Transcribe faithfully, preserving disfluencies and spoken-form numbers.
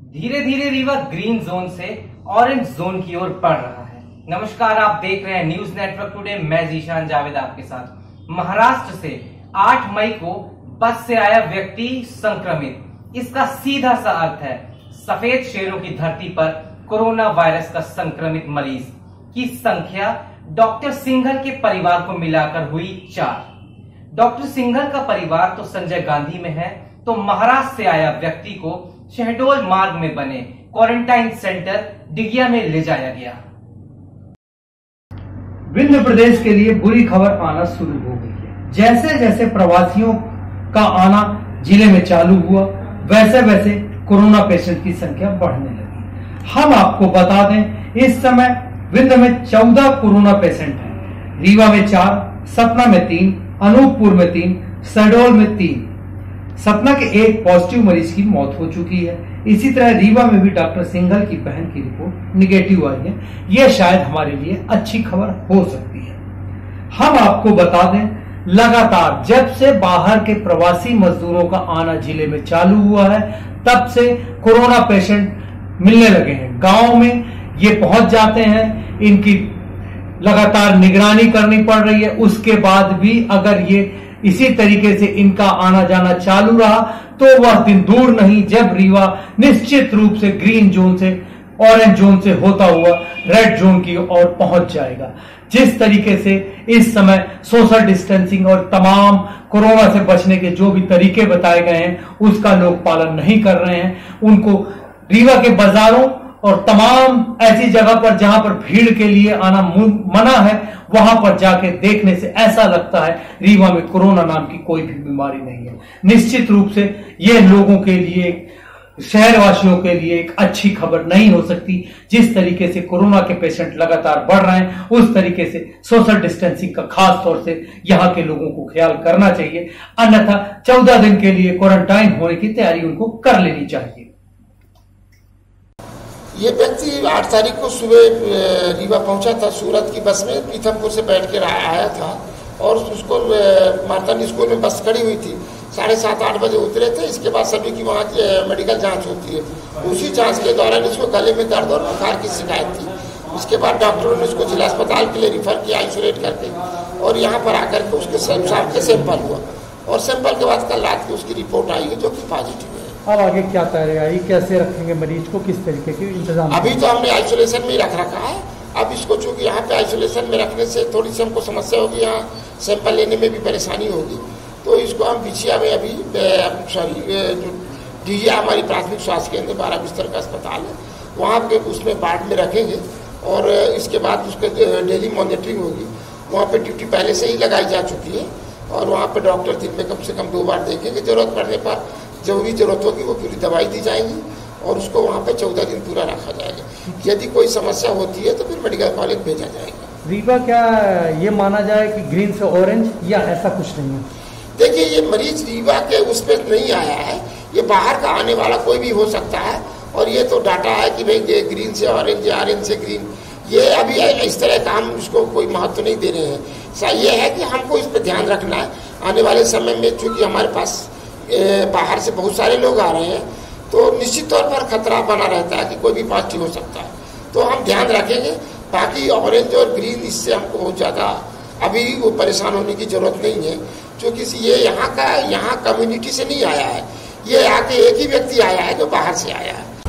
धीरे धीरे Rewa green zone से ऑरेंज जोन की ओर बढ़ रहा है। नमस्कार, आप देख रहे हैं न्यूज नेटवर्क टुडे। मैं जीशान जावेद आपके साथ। महाराष्ट्र से आठ मई को बस से आया व्यक्ति संक्रमित। इसका सीधा सा अर्थ है सफेद शेरों की धरती पर कोरोना वायरस का संक्रमित मरीज की संख्या डॉक्टर सिंघल के परिवार को मिलाकर हुई चार। डॉक्टर सिंघल का परिवार तो संजय गांधी में है, तो महाराष्ट्र से आया व्यक्ति को शहडोल मार्ग में बने क्वारंटाइन सेंटर डिगिया में ले जाया गया। विंध्य प्रदेश के लिए बुरी खबर आना शुरू हो गई है। जैसे जैसे प्रवासियों का आना जिले में चालू हुआ, वैसे वैसे कोरोना पेशेंट की संख्या बढ़ने लगी। हम आपको बता दें, इस समय विंध्य में चौदह कोरोना पेशेंट हैं। रीवा में चार, सतना में तीन, अनूपपुर में तीन, शहडोल में तीन। सतना के एक पॉजिटिव मरीज की मौत हो चुकी है। इसी तरह रीवा में भी डॉक्टर सिंघल की बहन की रिपोर्ट निगेटिव आई है। यह शायद हमारे लिए अच्छी खबर हो सकती है। हम आपको बता दें, लगातार जब से बाहर के प्रवासी मजदूरों का आना जिले में चालू हुआ है, तब से कोरोना पेशेंट मिलने लगे हैं। गांव में ये पहुंच जाते हैं, इनकी लगातार निगरानी करनी पड़ रही है। उसके बाद भी अगर ये इसी तरीके से इनका आना जाना चालू रहा तो वह दिन दूर नहीं जब रीवा निश्चित रूप से ग्रीन जोन से ऑरेंज जोन से होता हुआ रेड जोन की ओर पहुंच जाएगा। जिस तरीके से इस समय सोशल डिस्टेंसिंग और तमाम कोरोना से बचने के जो भी तरीके बताए गए हैं, उसका लोग पालन नहीं कर रहे हैं। उनको रीवा के बाजारों और तमाम ऐसी जगह पर जहां पर भीड़ के लिए आना मना है, वहां पर जाके देखने से ऐसा लगता है रीवा में कोरोना नाम की कोई भी बीमारी नहीं है। निश्चित रूप से यह लोगों के लिए, शहरवासियों के लिए एक अच्छी खबर नहीं हो सकती। जिस तरीके से कोरोना के पेशेंट लगातार बढ़ रहे हैं, उस तरीके से सोशल डिस्टेंसिंग का खास तौर से यहाँ के लोगों को ख्याल करना चाहिए। अन्यथा चौदह दिन के लिए क्वारंटाइन होने की तैयारी उनको कर लेनी चाहिए। ये व्यक्ति आठ तारीख को सुबह रीवा पहुंचा था सूरत की बस में, पीथमपुर से बैठ के आया था और उसको मार्तंड स्कूल में बस खड़ी हुई थी। साढ़े सात आठ बजे उतरे थे। इसके बाद सभी की वहाँ मेडिकल जांच होती है। उसी जांच के दौरान इसको गले में दर्द और बुखार की शिकायत थी। उसके बाद डॉक्टरों ने उसको जिला अस्पताल के लिए रिफर किया आइसोलेट करके, और यहाँ पर आकर के उसके सांप के सैंपल हुआ और सैंपल के बाद कल रात की उसकी रिपोर्ट आई है जो कि पॉजिटिव है। अब आगे क्या तैयारी, कैसे रखेंगे मरीज को, किस तरीके के इंतजाम? अभी तो हमने आइसोलेशन में ही रख रखा है। अब इसको चूंकि यहाँ पे आइसोलेशन में रखने से थोड़ी सी हमको समस्या होगी, यहाँ सैंपल लेने में भी परेशानी होगी, तो इसको हम बिछिया में अभी सॉरी जो डिगिया हमारी प्राथमिक स्वास्थ्य केंद्र बारह बिस्तर का अस्पताल है, वहाँ पे उसमें वार्ड में रखेंगे और इसके बाद उसके डेली मॉनिटरिंग होगी। वहाँ पे ड्यूटी पहले से ही लगाई जा चुकी है और वहाँ पे डॉक्टर दिन में कम से कम दो बार देखेंगे। जरूरत पड़ने पर जरूरी जरूरत होगी वो पूरी दवाई दी जाएगी और उसको वहाँ पे चौदह दिन पूरा रखा जाएगा। यदि कोई समस्या होती है तो फिर मेडिकल कॉलेज भेजा जाएगा। रीवा क्या ये माना जाए कि ग्रीन से ऑरेंज, या ऐसा कुछ नहीं है? देखिए, ये मरीज रीवा के उस पर नहीं आया है, ये बाहर का आने वाला कोई भी हो सकता है। और ये तो डाटा है कि भाई ये ग्रीन से ऑरेंज या ऑरेंज से ग्रीन, ये अभी इस तरह का हम इसको कोई महत्व नहीं दे रहे हैं। ये है कि हमको इस पर ध्यान रखना है आने वाले समय में, चूंकि हमारे पास बाहर से बहुत सारे लोग आ रहे हैं, तो निश्चित तौर पर खतरा बना रहता है कि कोई भी पॉजिटिव हो सकता है, तो हम ध्यान रखेंगे। बाकी ऑरेंज और ग्रीन, इससे हमको बहुत ज़्यादा अभी वो परेशान होने की जरूरत नहीं है, क्योंकि ये यहाँ का यहाँ कम्युनिटी से नहीं आया है, ये आके एक ही व्यक्ति आया है जो बाहर से आया है।